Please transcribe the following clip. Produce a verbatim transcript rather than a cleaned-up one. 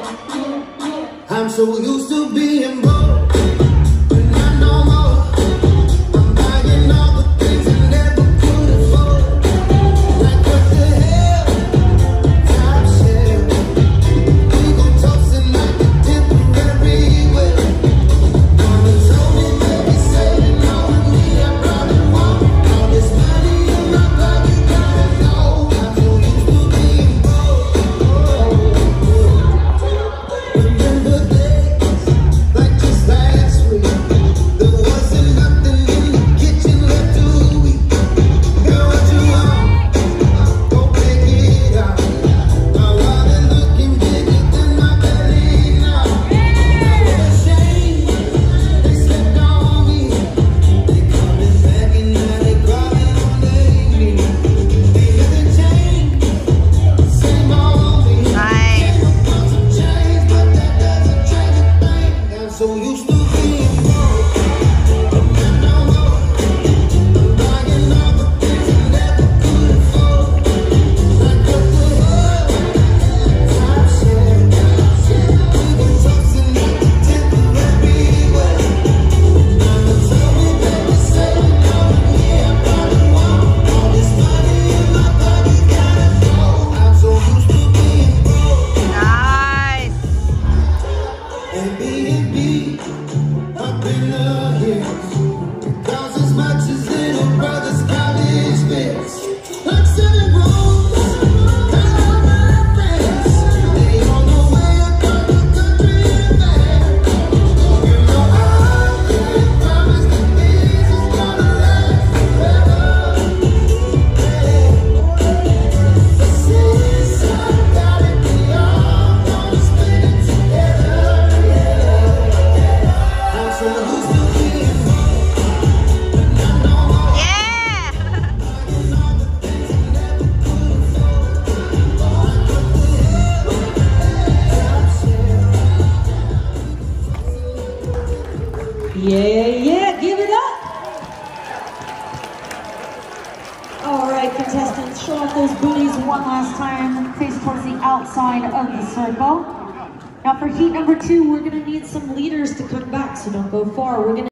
I'm so used to being broke, but not no more. I'm buying all the things I never could afford. Like what the hell? Top shelf. We go toasting like a temporary well. Mama told me, baby, saving all of me, I probably won't. All this money in my pocket, gotta go. I'm so used to being broke. Remember days like just last week. There wasn't nothing in the kitchen left to eat. Girl, what you want? Go pick it out. My wallet looking bigger than my belly now. What a shame they slept on me. They coming back and now they crying on their knees. Ain't nothing changed, same old me. Nice. Came up on some change, but that doesn't change a thing. I'm so used to being broke, but not no more. I'm buying all the things I never could afford. Like what the hell? Top shelf. We go toasting like a temporary well. Mama told me, baby, saving all of me, I probably won't. All this money in my pocket, gotta go. I'm so used to being broke. Nice. And being beat up in the hills costs as much as little brother's college bills. Like selling rooms, cause all my friends, they on the way across the country and back. You know I can't promise that this is gonna last forever. But since I got it, we all gonna spend it together. I'm so used to being broke, but not no more. Yeah. Buying all the things I never could afford. Like what the hell? Top shelf. Yeah, yeah, give it up. All right, contestants, show off those booties one last time. Face towards the outside of the circle. Now for heat number two, we're gonna need some leaders to come back, so don't go far. We're gonna